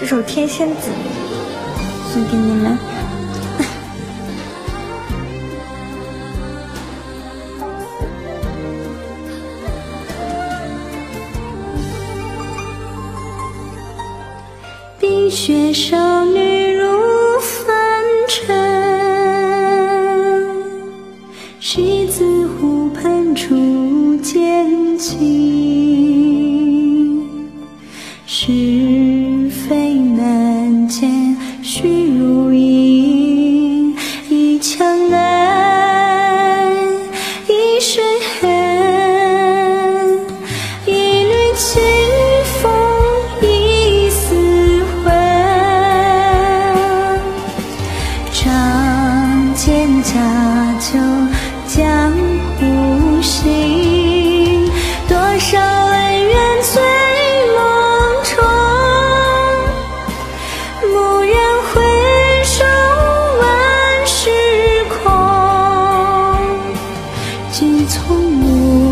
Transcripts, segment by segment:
这首《天仙子》送给你们。 冰雪少女入凡尘，西子湖畔初见情。是非难解须如影，一腔爱，一身恨，一缕清风，一丝魂。仗剑驾酒，江湖行，多少恩怨醉梦中，蓦然回首，万事空。几从无，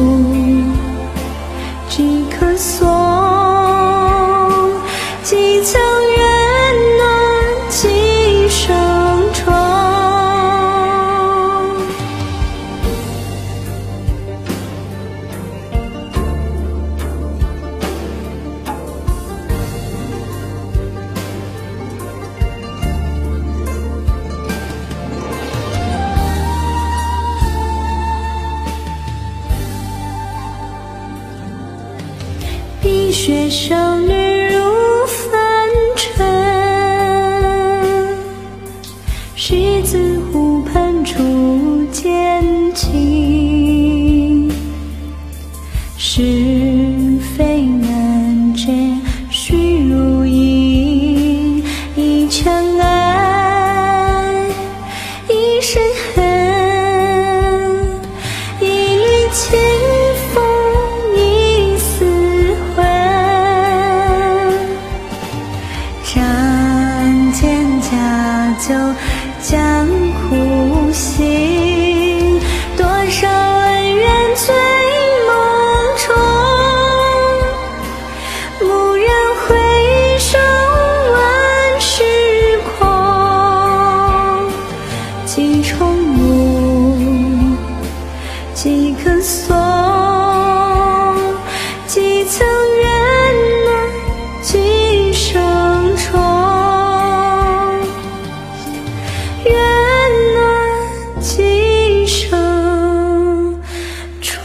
几可颂，几曾怨暖，几生愁。冰雪少女入凡尘，西子湖畔初见情。是非难解须如影，一腔爱，一身恨，一缕清风，一丝魂。仗剑驾酒，江湖行，多少恩怨醉梦中，蓦然回首，万事空。几重雾，几可颂，几曾怨暖，几生愁。怨暖，几生愁。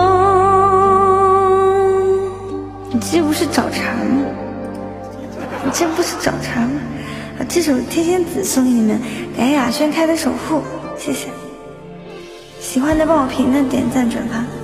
你这不是找茬吗？你这不是找茬吗？这首《天仙子》送给你们，感谢雅轩开的守护，谢谢。喜欢的帮我评论、点赞、转发。